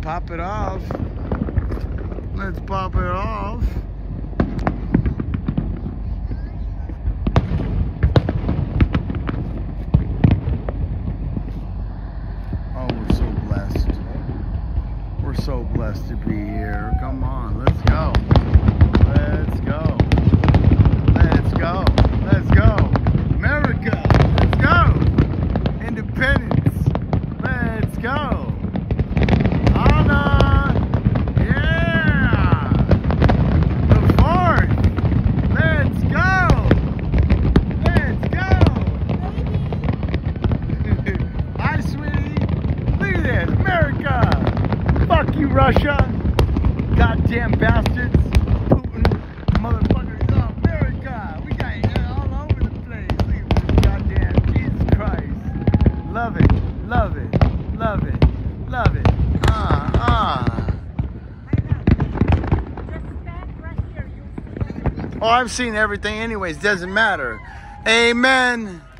pop it off. Let's pop it off. Oh, we're so blessed. We're so blessed to be here. Come on, let's go. Let's go. Let's go. Let's go. America, let's go. Independence, let's go. Anna, yeah. The 4th, let's go. Let's go. Hi, sweetie. Look at this, America. Fuck you, Russia. Goddamn bastards. Putin, motherfuckers. Oh, America. We got it all over the place. Look at this goddamn Jesus Christ. Love it. Love it. Love it. Love it. Oh, I've seen everything anyways. Doesn't matter. Amen.